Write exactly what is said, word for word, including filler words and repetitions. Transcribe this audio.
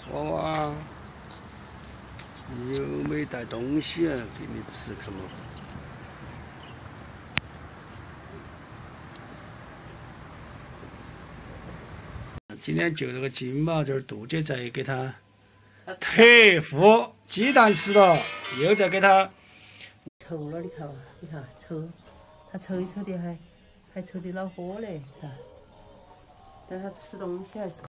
娃娃又没带东西啊，给你吃看嘛。今天就这个金嘛，这儿杜姐在给它特护，鸡蛋吃了，又在给它抽了，你看嘛，你看抽，它抽一抽的还还抽的恼火嘞，看，但它吃东西还是。